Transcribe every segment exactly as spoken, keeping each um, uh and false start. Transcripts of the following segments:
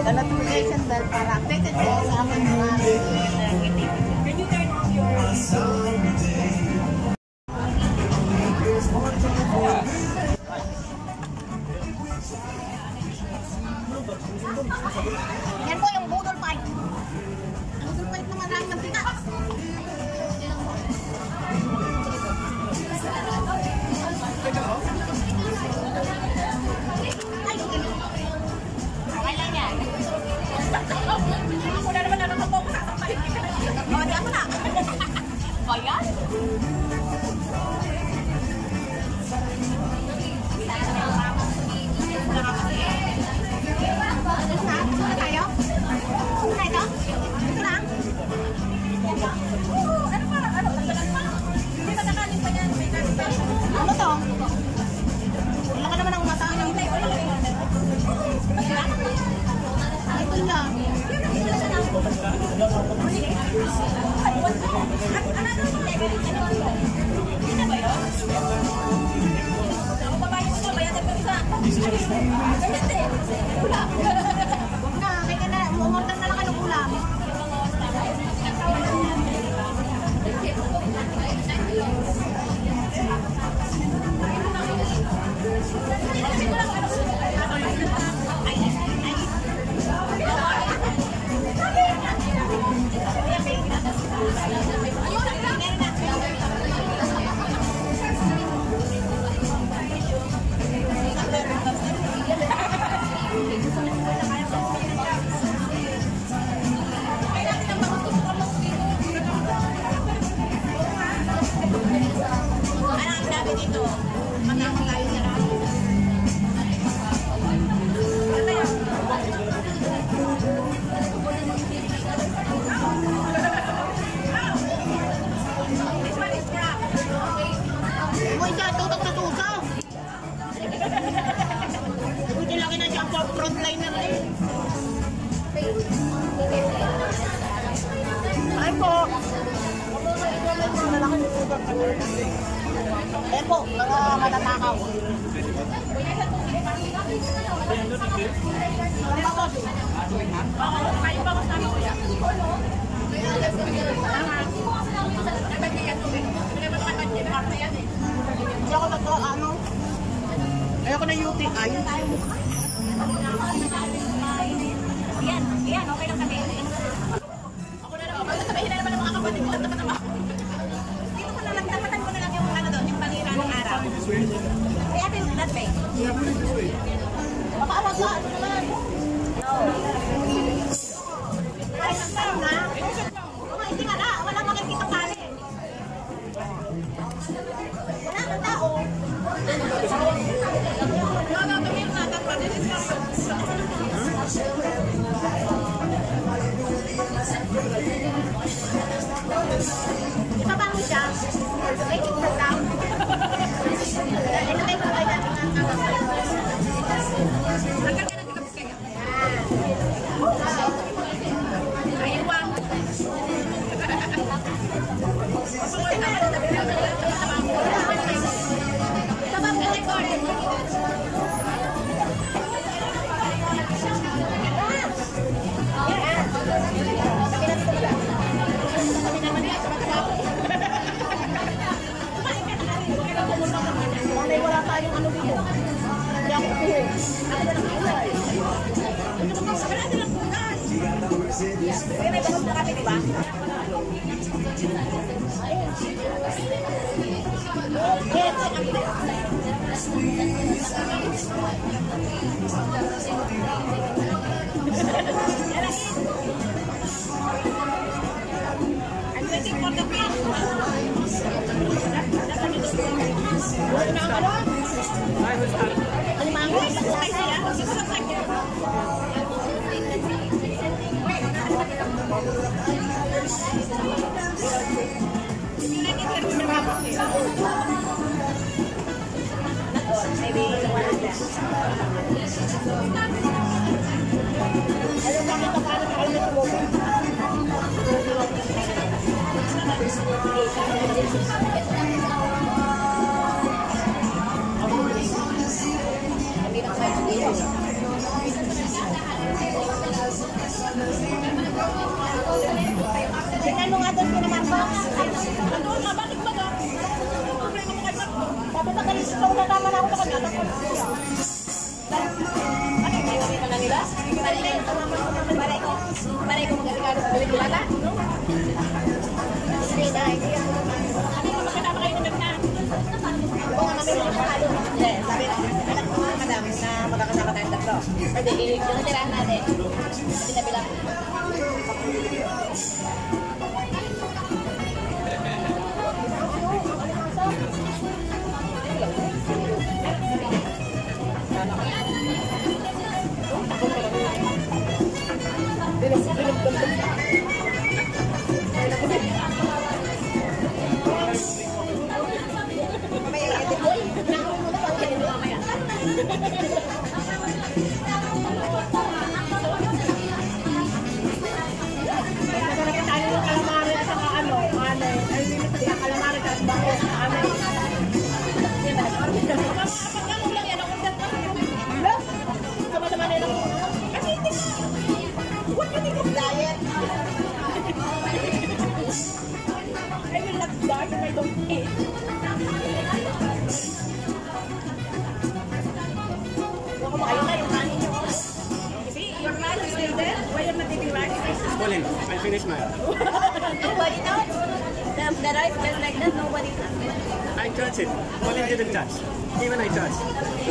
the notification bell para updated po sa aking mga video. Can you turn off your Yan po yung budol fight. Budol fight naman ang mantika. Ako na naman natutupo ko sa sampahin kita. O, di ako na. Bayan? Muna tayo? Muna ito? Ito lang? Oo, ano parang ano? Tagdagan pa? Hindi ba nakalim pa yan? May kalim pa? Ano to? Wala ka naman ang mata niya. Ito lang. Hindi ba yun? Ako babae ko, bayadan ko isa. Wala. Huwag na, kaya na, umorder na lang ka ng ulam. Uy, siya, tutok na tutok. Buti laki na siya ang frontliner eh. Ay po. Eh po, mga matatakaw. Kain pa ko sa amin, kuya. Hindi ako nagko, ano? Ayoko na U T I. Yan, yan, okay lang kami. Ako na naman, basta sabihin na naman ng mga kapatid ko, dapat naman. Dito ko na lang, dapatan ko na lang yung ano doon, yung panira ng araw. Ay, ate, that way. Baka awag ka, ano naman? No. Ay, nagtaro na. Oh, hindi nga na, wala makikita kali. Wala kang tao. No, no, tumir na, dapat. This is Ibaba mo siya. Make it the down. Ilagay mo kayo natin ang kakasal. Hanggang ka na tikapis kayo. Aywan. Ibaba mo yung record. Nanay, wala tayong ano dito. Hindi ako kuho. Ako na lang kulay. Wala silang punas. Kaya may bagot na kami, di ba? I'm waiting for the fish. Alimango? Ay, siya. Gusto ko sa kanya. Maybe wala dyan. Ayaw bakit na paano kayo na tumobo? Tingnan mo nga doon kina Marco. Ano, mabalik ba ka? Problema mo kay Marco. Sabi ba kanina ito na naman ako sa kanya. Ano, iiwan ka na nila? Paray ko, paray ko, paray ko magkakagano sa balik wala? Hindi na, hindi yan. Ano yung makasama kayo ng ganda? Oo nga namin yung pakalo. Hindi, sabi na, anak ko mga madam na magkakasama tayong tatlo. Pwede, yung tirahan natin. Sinabi lang. Colin, I'll finish mine. Nobody knows. The, the rice just like that, nobody knows. I touched it. Colin didn't touch. Even I touched.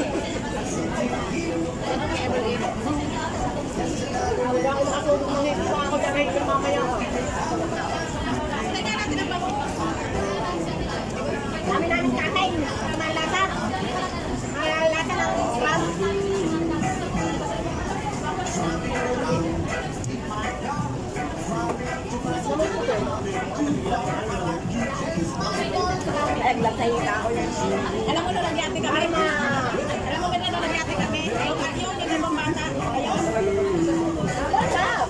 Kami namin kakain. Malasa. Malasa ng Islam. Naglag tayo ka ako yan. Alam mo, nalagyate kami na. Alam mo, ganyan nalagyate kami. Ay, yun, yung ibang bata. Ayun. What's up?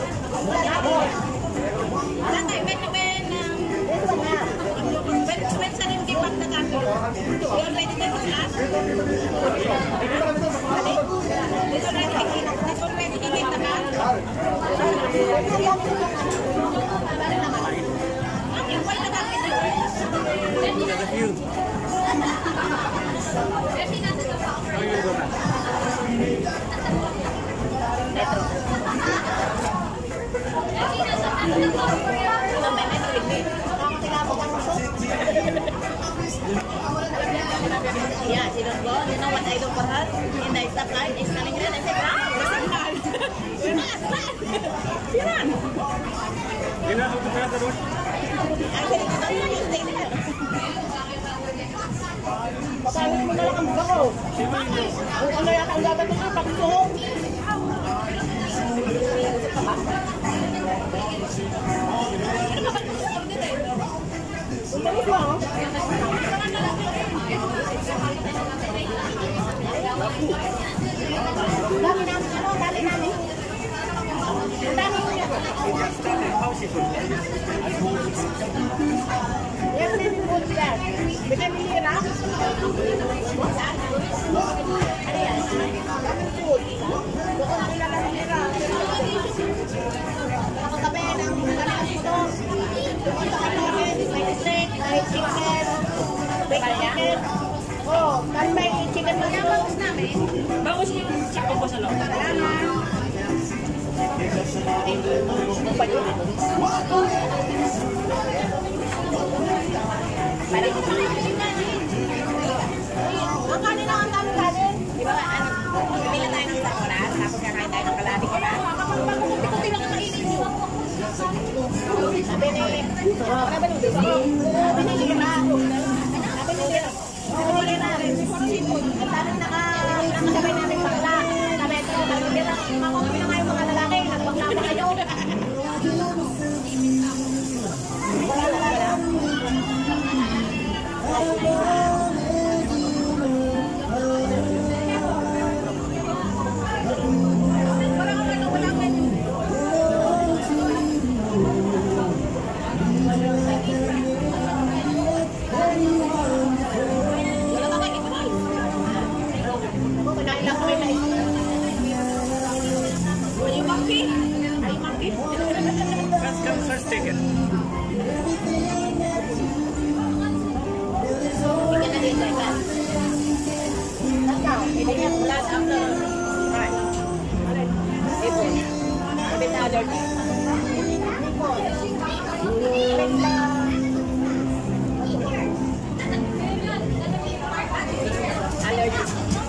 Wala tayo, when, when, um, Ito na. when, when sa rin kipat na kanto. You already did the class? This already higit. This already higit na ka? Okay, why na natin yun? Look at the view. How are you going to go back? Yeah, she don't go. You know what I do for her? In the stop line, it's coming red. I said, run! Run! Run! She ran! You know how to cross the road? I said, no, you stay there. Papalit mo na lang ang buka ko. Kung ano yata ang dapat ito, pagsuhong. Umalis mo, oh. Dami namin, ano, dami namin. Ang dami mo yan. Yes, maybe food there. Bisa bihira. Ano yan? Food. Bukod na nila lang bihira. Nakatabi ng kanilang puto. Pumunta ka namin. May steak, may chicken, baked chicken. Oh, kan may chicken mushroom. Bangus yung tsako ko sa loob. Salamat. Apa yun? Ang kanin lang ang dami kanin. Di ba, ano, pumila tayo ng sakuran, tapos kakain tayo ng kaladi ko na. Pagkukunti-kunti lang ang kainin nyo. Sabi ni... Sabi ni... Sabi ni Lira. Sabi ni Lira. Sabi ni Lira. Ang dami naka... Nakasabay namin bakla. Sabi ito, sabi ni Lira. Makukupi na kayo mga lalaki. Nagbakla pa kayo. Wala na lang. may mais. Are you monkey? Are you monkey? First come, first take it. Bigyan na din tayo. Ikaw, hindi niya blood after right. Ito. Sabi na allergy. Allergy.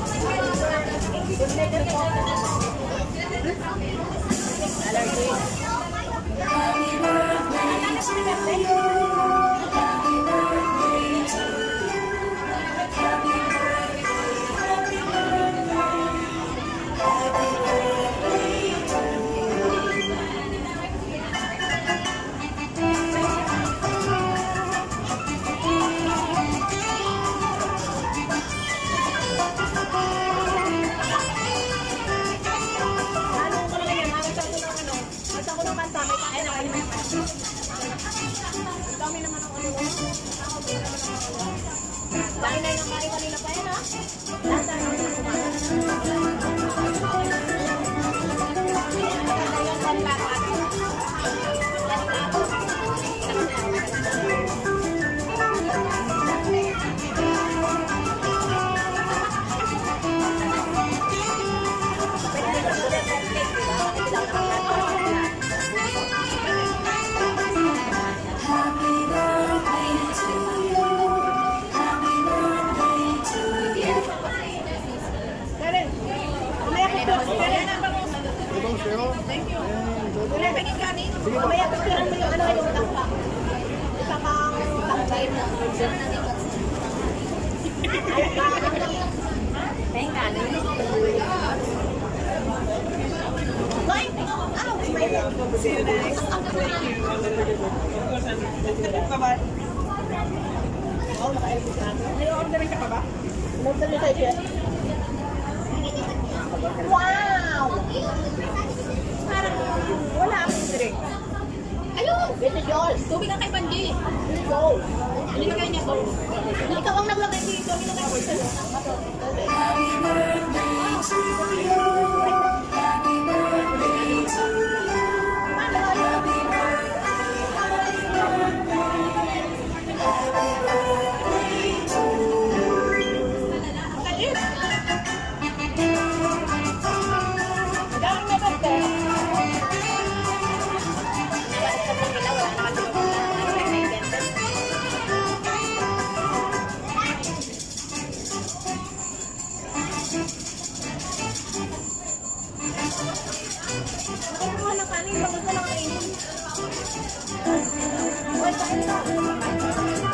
Dahil na yung kain kanina pa yun, ha? Lahat na yung mamaya pagkiran mo yung ano yung takpa. Isa kang takpay na. Teka, ano yun? Going! Ow! My God! See you next. Thank you. Bye-bye. Oh, naka-elvis na. May order ka pa ba? Order mo tayo siya. Wow! Parang wala akong drink. Ayun! Ito Joel. Tubig ang kay Panji. Go! Nilagay niya ko. Ikaw ang naglagay dito. Nilagay ko ito. Happy birthday to you. Happy birthday to you. Happy birthday. Happy birthday. Happy birthday to you. Kalit! Magandang na birthday. Kanin, bakit ka lang kainin? Wala ka.